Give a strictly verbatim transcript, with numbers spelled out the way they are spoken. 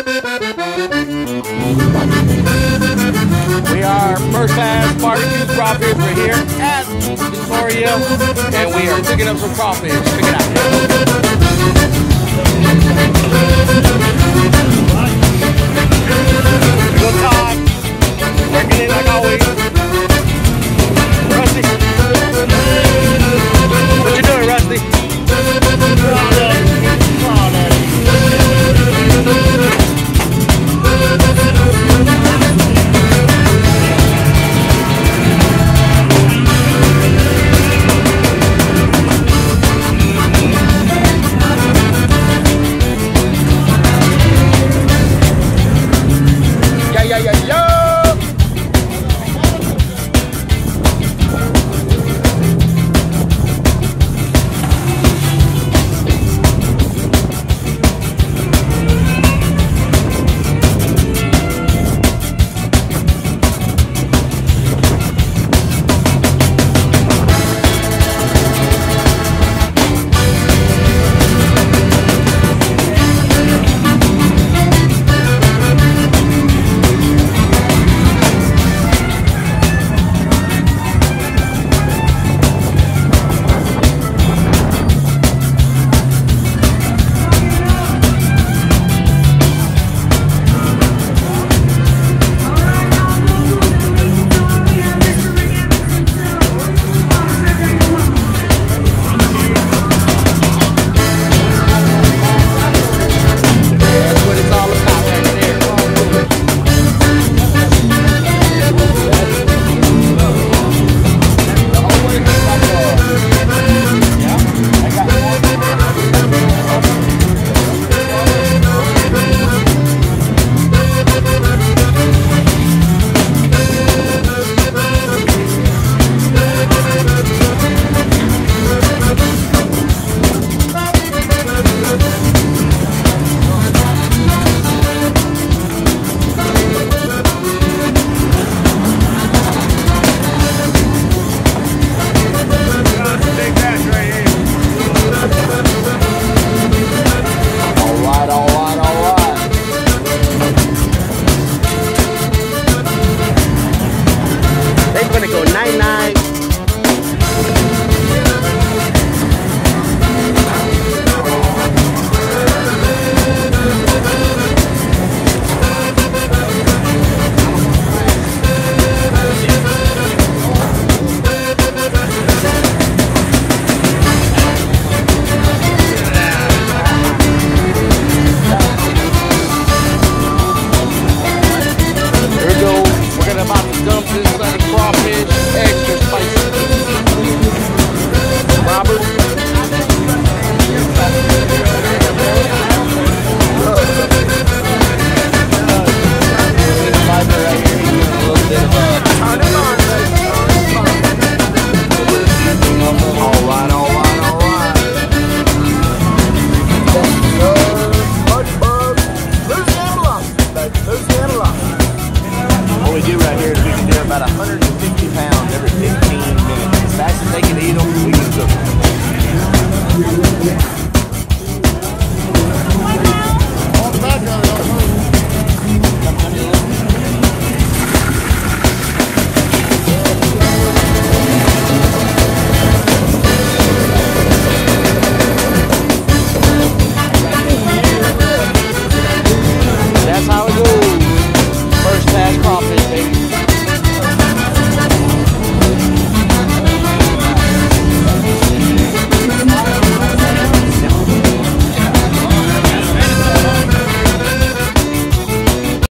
We are First Class Barbecue Crawfish. We're here at Victoria, and we are picking up some crawfish. Check it out. Go Todd. Working it like always. Rusty. What you doing, Rusty? About one hundred fifty pounds every fifteen minutes. As fast as they can eat them, we can cook them. That's how it goes. First Class Crawfish, baby.